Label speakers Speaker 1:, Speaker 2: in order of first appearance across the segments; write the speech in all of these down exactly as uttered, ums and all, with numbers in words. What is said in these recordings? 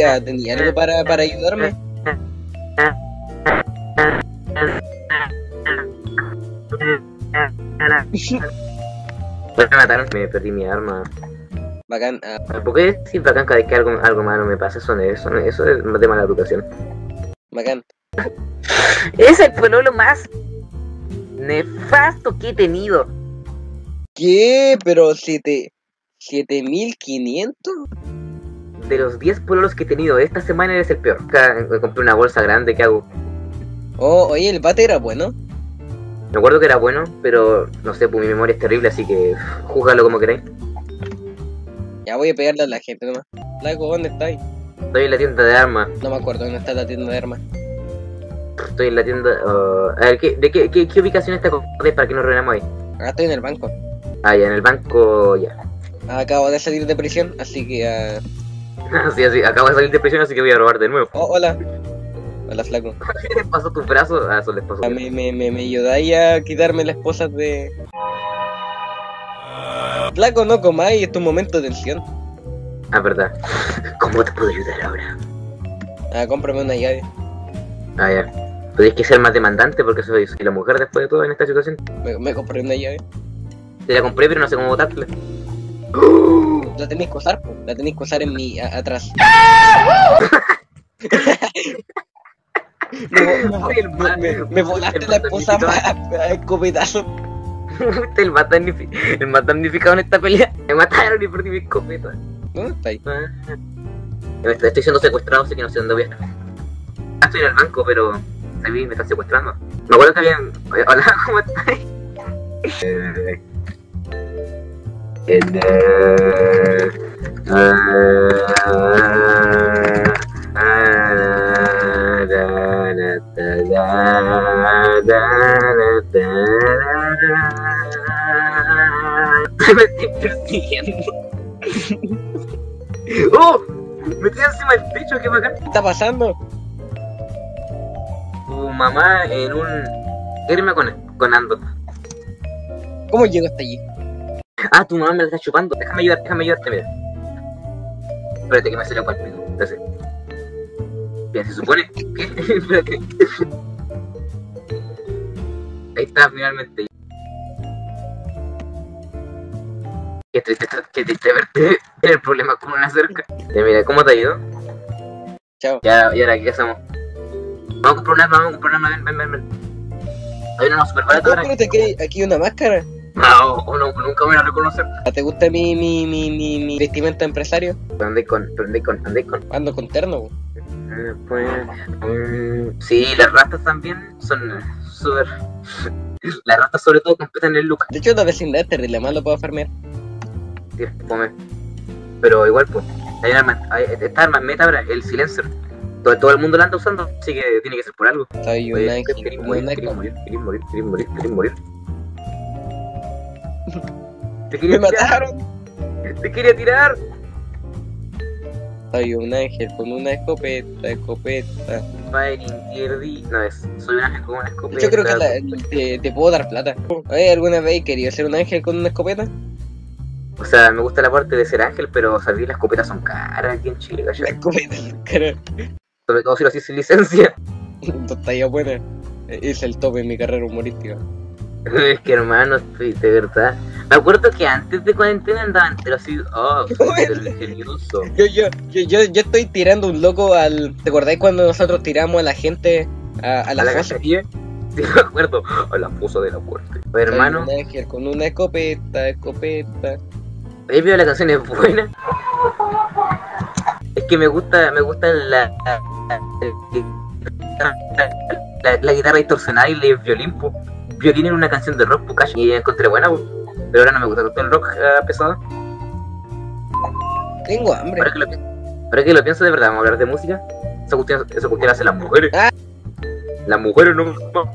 Speaker 1: Oiga, ¿tenía algo para, para ayudarme?
Speaker 2: Bueno, me mataron, me perdí mi arma.
Speaker 1: Bacán. ah,
Speaker 2: ¿Por qué decir bacán cada vez que algo, algo malo me pasa? Eso, no- eso, no- eso es de mala educación.
Speaker 1: Bacán.
Speaker 2: Es el pololo más nefasto que he tenido.
Speaker 1: ¿Qué? ¿Pero siete... siete mil quinientos?
Speaker 2: De los diez pololos que he tenido esta semana eres el peor. Acá me compré una bolsa grande, ¿qué hago?
Speaker 1: Oh, oye, el bate era bueno.
Speaker 2: Me acuerdo que era bueno, pero no sé, pues mi memoria es terrible, así que júzgalo como queráis.
Speaker 1: Ya voy a pegarle a la gente nomás. Flaco, ¿dónde estáis?
Speaker 2: Estoy en la tienda de armas.
Speaker 1: No me acuerdo dónde está la tienda de armas.
Speaker 2: Estoy en la tienda... uh, a ver, ¿qué, ¿de qué, qué, qué ubicación está con para que nos reunamos ahí?
Speaker 1: Acá estoy en el banco.
Speaker 2: Ah, ya, en el banco, ya.
Speaker 1: Acabo de salir de prisión, así que... ah,
Speaker 2: Sí, así, acabo de salir de prisión, así que voy a robar de nuevo.
Speaker 1: Oh, hola. Hola, flaco.
Speaker 2: ¿Qué les pasó a tus brazos? Ah, eso les pasó.
Speaker 1: Ah, Me, me, me, me ayudáis a quitarme las esposas de... Flaco, no comáis, es tu momento de tensión.
Speaker 2: Ah, verdad. ¿Cómo te puedo ayudar ahora?
Speaker 1: Ah, cómprame una llave.
Speaker 2: Ah, ya. Tenéis que ser más demandante porque soy, soy la mujer después de todo en esta situación.
Speaker 1: Me, me compré una llave.
Speaker 2: Te la compré, pero no sé cómo botártela.
Speaker 1: La tenéis que usar, po. La tenéis que usar en mi... a- atrás. me, me,
Speaker 2: Oye, el
Speaker 1: me,
Speaker 2: ma-
Speaker 1: me, me volaste
Speaker 2: el
Speaker 1: la esposa
Speaker 2: magnificado.
Speaker 1: a, a escopetazo.
Speaker 2: el, más damnifi- el más damnificado en esta pelea. Me mataron y perdí mi escopeta.
Speaker 1: ¿Dónde estáis?
Speaker 2: Ah. Me estoy, estoy siendo secuestrado, así que no sé dónde voy a estar. Ah, estoy en el banco, pero se vi, me están secuestrando. Me acuerdo que habían... Oye, hola, ¿cómo estás? Eh, en, eh, ah, ah, da, da, da, da, da, da, da. Me estoy persiguiendo. ¡Oh! Me estoy encima del techo, qué bacán.
Speaker 1: ¿Qué está pasando?
Speaker 2: Tu mamá en un... Irme con, con Ando.
Speaker 1: ¿Cómo llego hasta allí?
Speaker 2: Ah, tu mamá me la está chupando. Déjame ayudarte, déjame ayudarte, mira. Espérate que me salió para el pico. Espérate. Bien, se supone que... Espérate. Ahí está, finalmente. Qué triste, qué triste verte tener problemas con una cerca. Ya, mira, ¿cómo te ha ido?
Speaker 1: Chao.
Speaker 2: Ya, y ahora, ¿qué hacemos? Vamos a comprar un arma, vamos a comprar un arma, ven, ven, ven, ven. Hay una super barata ahora.
Speaker 1: Acuérdate que hay aquí una máscara.
Speaker 2: No, o no, nunca voy a reconocer.
Speaker 1: ¿Te gusta mi, mi, mi, mi, mi vestimenta empresario?
Speaker 2: Andé con, andé con, andé con.
Speaker 1: Ando con terno, po.
Speaker 2: Eh, pues, mm, sí, las rastas también son súper. Las rastas, sobre todo, completan el look.
Speaker 1: De hecho, la vecindad es terrible, malo puedo farmear.
Speaker 2: Sí, fome. Pero igual, pues, hay una arma, hay, esta arma meta ahora, el silencer. Todo, todo el mundo la anda usando, así que tiene que ser por algo.
Speaker 1: Soy un
Speaker 2: Oye,
Speaker 1: ángel
Speaker 2: ¿querés
Speaker 1: con
Speaker 2: morir,
Speaker 1: una
Speaker 2: querés
Speaker 1: copa.
Speaker 2: morir, querés morir, querés morir, querés morir? Te
Speaker 1: ¡Me
Speaker 2: quería tirar,
Speaker 1: mataron!
Speaker 2: te quería tirar.
Speaker 1: Soy un ángel con una escopeta, escopeta.
Speaker 2: Fighting tier D. No es, soy un ángel con una escopeta.
Speaker 1: Yo creo que la- te, te puedo dar plata. Oye, ¿alguna vez querías ser un ángel con una escopeta?
Speaker 2: O sea, me gusta la parte de ser ángel, pero sabí, las escopetas son caras aquí en Chile,
Speaker 1: La
Speaker 2: ¿cachai?
Speaker 1: escopeta, cara.
Speaker 2: Sobre todo si lo haces sin licencia.
Speaker 1: Talla buena. Es el tope en mi carrera humorística.
Speaker 2: Es que hermano, estoy de verdad. Me acuerdo que antes de cuarentena andaban entero así, oh, súper ingenioso.
Speaker 1: Yo, yo, yo, yo, yo estoy tirando un loco al... ¿Te acordáis cuando nosotros tiramos a la gente a, a la,
Speaker 2: ¿A la
Speaker 1: fosa?
Speaker 2: cacería? Sí, me acuerdo. A la fosa de la muerte. Pues,
Speaker 1: Soy
Speaker 2: hermano,
Speaker 1: un ángel con una escopeta, escopeta.
Speaker 2: he visto la canción es buena. Es que me gusta, me gusta la la, la, la guitarra distorsionada y el violín, po. Violín en una canción de rock, po, cacho, y la encontré buena, po. Pero ahora no me gusta tanto el rock uh, pesado.
Speaker 1: Tengo hambre.
Speaker 2: Ahora que, lo, pi- ahora que lo pienso de verdad, vamos a hablar de música. Esa cuestión, esa cuestión la hacen las mujeres.
Speaker 1: Ah.
Speaker 2: Las mujeres no.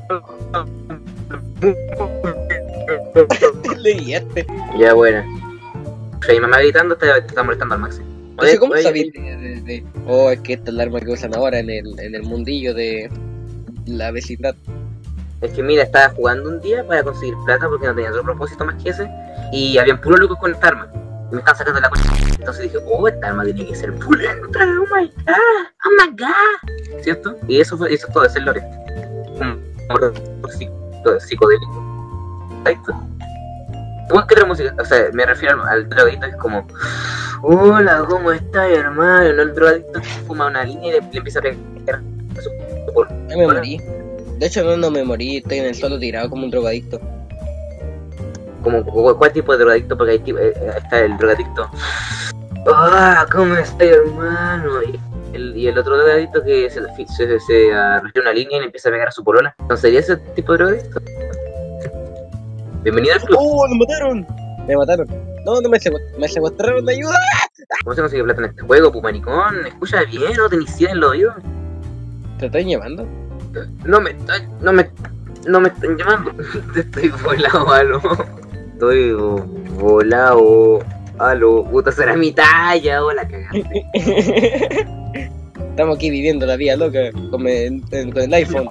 Speaker 1: Te leíste.
Speaker 2: Ya, bueno. O sea, mi mamá gritando te, te está molestando al máximo.
Speaker 1: No sé cómo
Speaker 2: oye,
Speaker 1: sabéis de, de, de- Oh, es que esta es la arma que usan ahora en el, en el mundillo de la vecindad.
Speaker 2: Es que mira, estaba jugando un día para conseguir plata porque no tenía otro propósito más que ese. Y habían puros locos con esta arma. me están sacando la concha. Entonces dije, oh, esta arma tiene que ser pulenta, oh my god, oh my god. ¿Cierto? Y eso fue, eso es todo, es el lore. Un horror psicodélico. Ahí está. Igual que otra música, o sea, me refiero al, al drogadicto, es como, hola, ¿cómo estás, hermano? No, el drogadicto fuma una línea y le, le empieza a pegar a su por.
Speaker 1: Ya me morí. De hecho, no, no me morí, estoy en el suelo tirado como un drogadicto.
Speaker 2: Como, ¿cuál tipo de drogadicto? Porque ahí eh, está el drogadicto. ¡Ah! ¿Cómo estás, hermano? Y el, y el otro drogadicto que se, se, se arrastra una línea y le empieza a pegar a su polola. ¿No sería ese tipo de drogadicto? Bienvenido al club.
Speaker 1: ¡Oh, me mataron! Me mataron. No, no me, secu me secuestraron, ayuda.
Speaker 2: ¿Cómo se consigue plata en este juego, pumaricón? ¿Escucha bien? ¿No tenés idea en los oídos?
Speaker 1: ¿Te están llevando?
Speaker 2: No me están... No me... No me están llamando. Estoy volado, aló. Estoy volado. Aló. Puta, será mi talla. Hola, cagaste.
Speaker 1: Estamos aquí viviendo la vida loca con el, con el iPhone.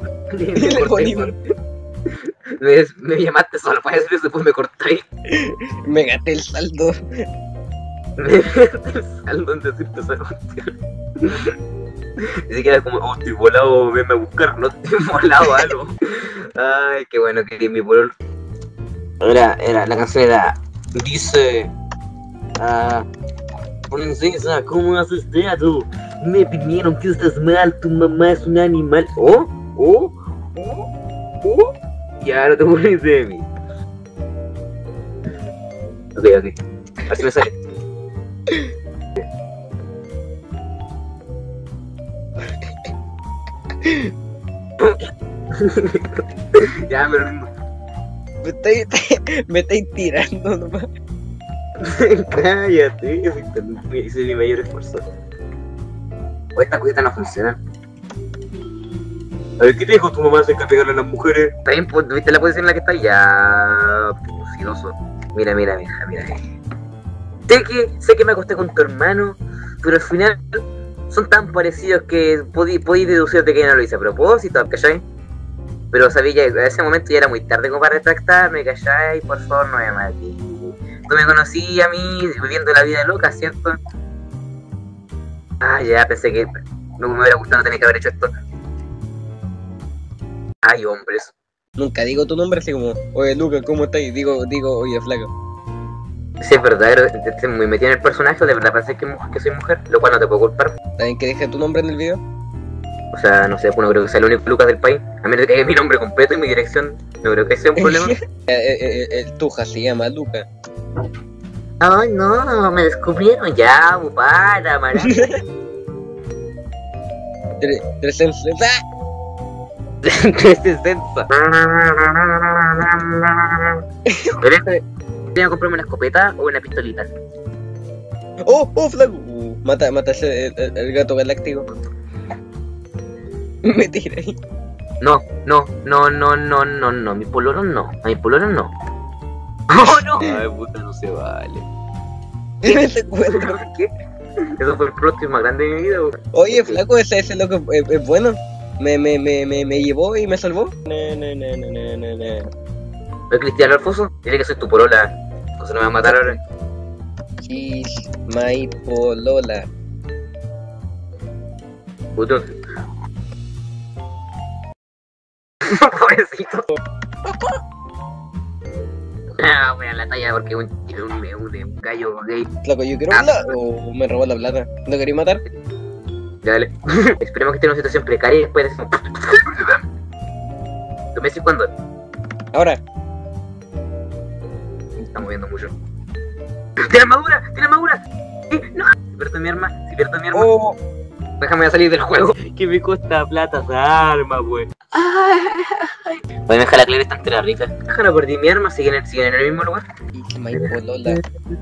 Speaker 2: me, me llamaste solo para eso y después me corté.
Speaker 1: Me gasté el saldo.
Speaker 2: Me gasté el saldo en decirte esa cuestión. Ni siquiera como, oh, estoy volado, venme a buscar, no estoy volado, algo. Ay, qué bueno que mi pololo. Era, era, la canción era, dice, ah, princesa, ¿cómo haces tú? Me pidieron que estás mal, tu mamá es un animal. Oh, oh, oh, oh. Ya no te pones de mí. Ok, ok. Así me sale. Ya me rindo.
Speaker 1: Me estáis, me estáis tirando nomás.
Speaker 2: Cállate, hice mi mayor esfuerzo. O esta cosita no funciona. A ver, ¿qué te dijo tu mamá acerca de pegarle a las mujeres? También, pues, ¿viste la posición en la que está? Ya, pusidoso. Mira, mira, mira, mira. Sé que, sé que me acosté con tu hermano, pero al final son tan parecidos que podí, podí deducir de que no lo hice a propósito, ¿cachai? Pero sabía, en ese momento ya era muy tarde como para retractarme, ¿cachai? Por favor, no me mates. Tú me conocí a mí viviendo la vida loca, ¿cierto? Ah, ya, pensé que no me hubiera gustado no tener que haber hecho esto. Ay, hombres.
Speaker 1: Nunca digo tu nombre así como, oye Luca, ¿cómo estás? Digo, digo, oye flaco.
Speaker 2: Sí, es verdad, estoy muy metido en el personaje, de verdad pensé que, que soy mujer, lo cual no te puedo culpar.
Speaker 1: ¿También que dije tu nombre en el video?
Speaker 2: O sea, no sé, pues no creo que sea el único Lucas del país. A menos que haya mi nombre completo y mi dirección, no creo que sea un problema.
Speaker 1: eh, eh, el Tuja se llama Luca.
Speaker 2: Ay, no, me descubrieron ya, para, para.
Speaker 1: tres sesenta.
Speaker 2: tres sesenta. ¿Tengo que comprarme una escopeta o una pistolita?
Speaker 1: ¡Oh, oh, flaco! Uh, mata, mata ese, el, el, el gato galáctico. Me tiré ahí.
Speaker 2: No, no, no, no, no, no, no, mi pololo no, a mi pololo no. ¡Oh, no! Ay, puta, no se vale.
Speaker 1: Me secuestro.
Speaker 2: ¿Qué? Eso fue el próximo más grande de mi vida, güey.
Speaker 1: Oye, flaco, ese, ese loco es, es bueno. Me, me, me, me, me llevó y me salvó. No, no, no, no, no, no, no.
Speaker 2: ¿Soy Cristiano Alfonso? Dile que soy tu polola. Cosa no me va a matar ahora.
Speaker 1: She's my polola.
Speaker 2: Puto. Pobrecito. Ah, voy a la talla porque un, un, un, un gallo gay.
Speaker 1: Flaco, yo quiero hablar o me robó la plata. ¿No queréis matar?
Speaker 2: Ya, dale. Esperemos que esté en una situación precaria y después decimos. ¿Tú me decís cuándo?
Speaker 1: Ahora.
Speaker 2: Estamos viendo mucho. ¡Tiene armadura! ¡Tiene armadura! ¿Qué? ¡No! Si pierdo mi arma, si pierdo mi arma.
Speaker 1: Oh.
Speaker 2: Déjame salir del juego. Que me cuesta plata esa arma, wey. Voy a dejar la clave esta entera rica. Déjame perder mi arma, siguen, siguen en el mismo lugar.
Speaker 1: It's my polola.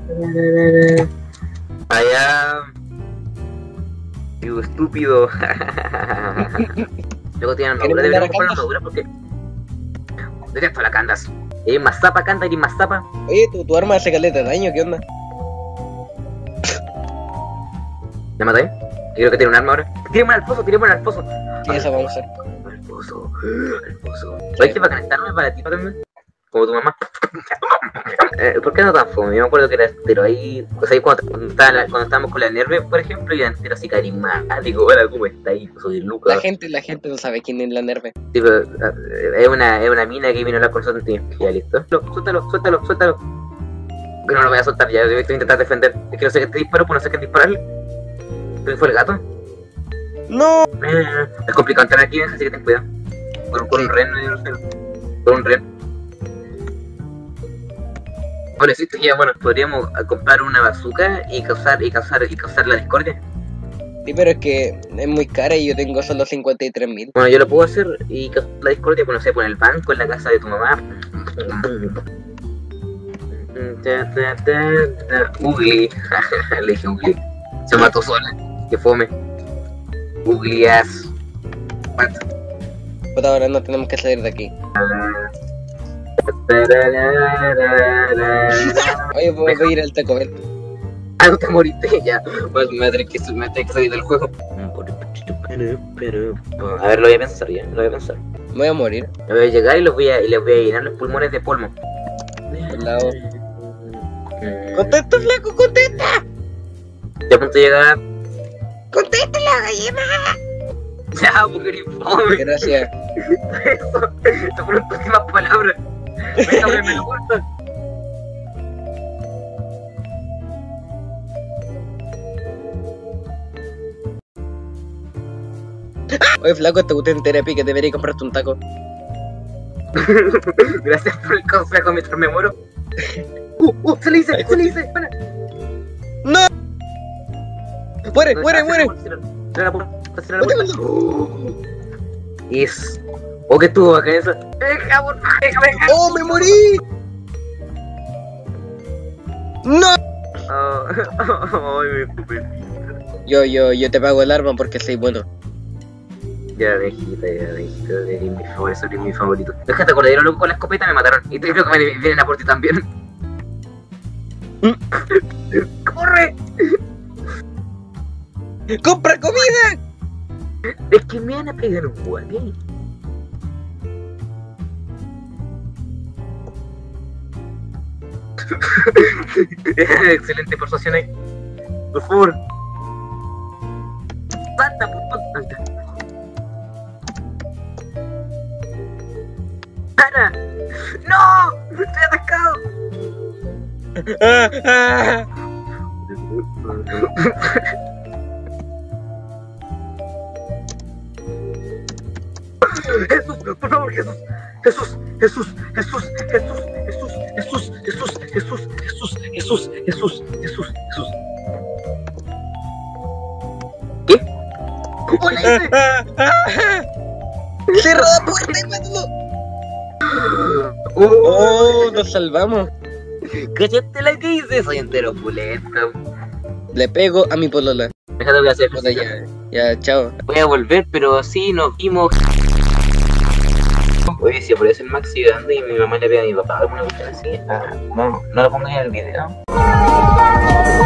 Speaker 2: Allá. Digo, estúpido. Luego tienen armadura, deberíamos comprar armadura porque detesto la candas. Y hay más zapa, canta, y más zapa.
Speaker 1: Oye, tu, tu arma hace caleta de daño, ¿qué onda?
Speaker 2: ¿Me maté? Yo creo que tiene un arma ahora. Tiremos al pozo, tiremos al pozo.
Speaker 1: Sí, eso vamos a hacer.
Speaker 2: Al pozo, al pozo. ¿Sabes qué? Para conectarme para ti también. como tu mamá. eh, ¿Por qué no tan fome? Yo me acuerdo que era entero ahí, o sea, cuando, cuando, estaba la, cuando estábamos con la Nerve, por ejemplo, y era entero así carismático. Hola, ¿cómo está ahí? Soy Lucas.
Speaker 1: La gente, la gente no sabe quién es la Nerve.
Speaker 2: Sí, pero, eh, es, una, es una mina que vino a hablar con nosotros. Ya, listo. Suéltalo, suéltalo, suéltalo. Que no lo voy a soltar ya, voy a intentar defender. Es que no sé qué te disparo, pues no sé qué dispararle. ¿Quién fue el gato?
Speaker 1: ¡No!
Speaker 2: Eh, es complicado entrar aquí, así que ten cuidado. Con, con un ren, no sé. Con un ren. Ahora sí, ya bueno, podríamos comprar una bazooka y causar, y causar, y causar la discordia.
Speaker 1: Sí, pero es que es muy cara y yo tengo solo cincuenta y tres mil.
Speaker 2: Bueno, yo lo puedo hacer y causar la discordia, pues no sé, por el banco, en la casa de tu mamá. Ugly. Le dije Ugly. Se mató sola. Que fome. Ugly ass. What?
Speaker 1: Pues ahora no tenemos que salir de aquí. Oye, voy a ir al Taco Bell.
Speaker 2: Ah, no te moriste ya. Pues me voy a tener que, me voy a tener que salir del juego. A ver, lo voy a pensar ya. Lo voy a pensar.
Speaker 1: Me voy a morir.
Speaker 2: Me voy a llegar y, los voy a, y les voy a llenar los pulmones de polvo.
Speaker 1: Al lado. ¡Contesta, flaco! ¡Contesta!
Speaker 2: Ya a punto de llegar.
Speaker 1: ¡Contesta la gallina!
Speaker 2: Ya, porque eres fome.
Speaker 1: Gracias.
Speaker 2: Eso, eso fueron tus últimas palabras. Venga, ábreme la puerta.
Speaker 1: Oye, flaco, te gusté en terapia que debería comprarte un taco.
Speaker 2: Gracias por el consejo mientras me muero. Uh, uh, se le dice, se le dice. Bueno.
Speaker 1: ¡No! ¡Muere, muere, muere!
Speaker 2: Cierra la puerta, cierra la puerta. Es. Oh, que estuvo bacán esa. Deja, por favor, déjame dejar.
Speaker 1: ¡Oh, me morí! ¡No!
Speaker 2: Ay, me escupí.
Speaker 1: Yo, yo, yo te pago el arma porque soy bueno.
Speaker 2: Ya, viejita, ya, viejita, eres mi favorito, eres mi favorito. Déjate acordar, yo loco con la escopeta me mataron. Y te creo que me vienen a por ti también. ¡Corre!
Speaker 1: ¡Compra comida!
Speaker 2: Es que me van a pegar un guay. Excelente persuasión ahí. Por favor. Salta, por favor. ¡Para! ¡No! ¡Estoy atascado!
Speaker 1: Ah, ah.
Speaker 2: Jesús, por favor, Jesús, Jesús, Jesús, Jesús, Jesús, Jesús, Jesús, Jesús, Jesús, Jesús, Jesús, Jesús, Jesús, Jesús. ¿Qué? ¿Cómo le hice?
Speaker 1: ¡Cerró la puerta y mátalo! ¡Oh! ¡Nos salvamos!
Speaker 2: ¿Cachaste la que hice? Soy entero pulento.
Speaker 1: Le pego a mi polola.
Speaker 2: Déjate lo que hacer.
Speaker 1: Puta, ya, ya, chao.
Speaker 2: Voy a volver, pero sí nos vimos. Oye, si aparece el Maxi grabando y mi mamá le pega a mi papá alguna cuestión así, ah, no, no lo pongo en el video.